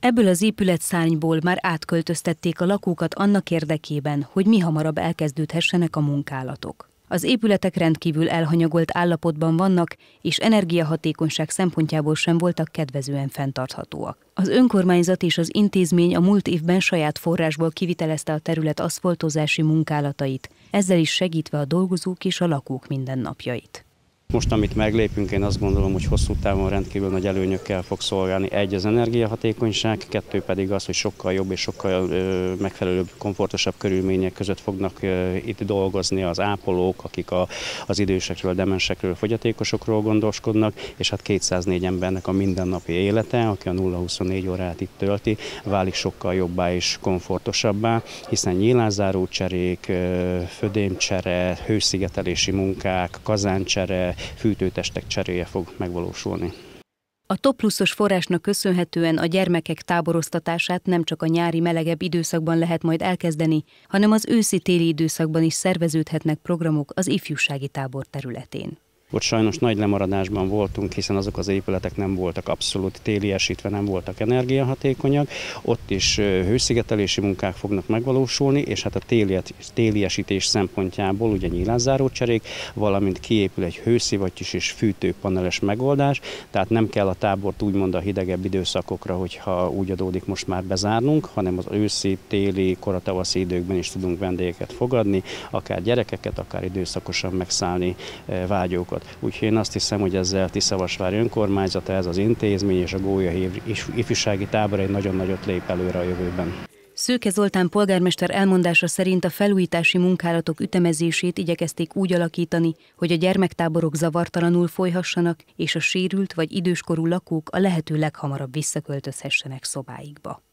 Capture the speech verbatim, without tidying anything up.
Ebből az épületszárnyból már átköltöztették a lakókat annak érdekében, hogy mihamarabb elkezdődhessenek a munkálatok. Az épületek rendkívül elhanyagolt állapotban vannak, és energiahatékonyság szempontjából sem voltak kedvezően fenntarthatóak. Az önkormányzat és az intézmény a múlt évben saját forrásból kivitelezte a terület aszfaltozási munkálatait, ezzel is segítve a dolgozók és a lakók mindennapjait. Most, amit meglépünk, én azt gondolom, hogy hosszú távon rendkívül nagy előnyökkel fog szolgálni. Egy az energiahatékonyság, kettő pedig az, hogy sokkal jobb és sokkal ö, megfelelőbb, komfortosabb körülmények között fognak ö, itt dolgozni az ápolók, akik a, az idősekről, demensekről, fogyatékosokról gondoskodnak, és hát kétszáznégy embernek a mindennapi élete, aki a nulla huszonnégy órát itt tölti, válik sokkal jobbá és komfortosabbá, hiszen nyílászáró cserék, födémcsere, hőszigetelési munkák, kazáncsere, fűtőtestek cseréje fog megvalósulni. A Top Pluszos forrásnak köszönhetően a gyermekek táboroztatását nem csak a nyári melegebb időszakban lehet majd elkezdeni, hanem az őszi-téli időszakban is szerveződhetnek programok az ifjúsági tábor területén. Ott sajnos nagy lemaradásban voltunk, hiszen azok az épületek nem voltak abszolút téliesítve, nem voltak energiahatékonyak. Ott is hőszigetelési munkák fognak megvalósulni, és hát a téliesítés szempontjából ugye nyílászáró cserék, valamint kiépül egy hőszivattyús és fűtőpaneles megoldás, tehát nem kell a tábort úgymond a hidegebb időszakokra, hogyha úgy adódik most már bezárnunk, hanem az őszi, téli, koratavaszi időkben is tudunk vendégeket fogadni, akár gyerekeket, akár időszakosan megszállni vágyókat. Úgyhogy én azt hiszem, hogy ezzel Tiszavasvári önkormányzata, ez az intézmény és a Gólya ifjúsági tábor egy nagyon nagyot lép előre a jövőben. Szőke Zoltán polgármester elmondása szerint a felújítási munkálatok ütemezését igyekezték úgy alakítani, hogy a gyermektáborok zavartalanul folyhassanak, és a sérült vagy időskorú lakók a lehető leghamarabb visszaköltözhessenek szobáikba.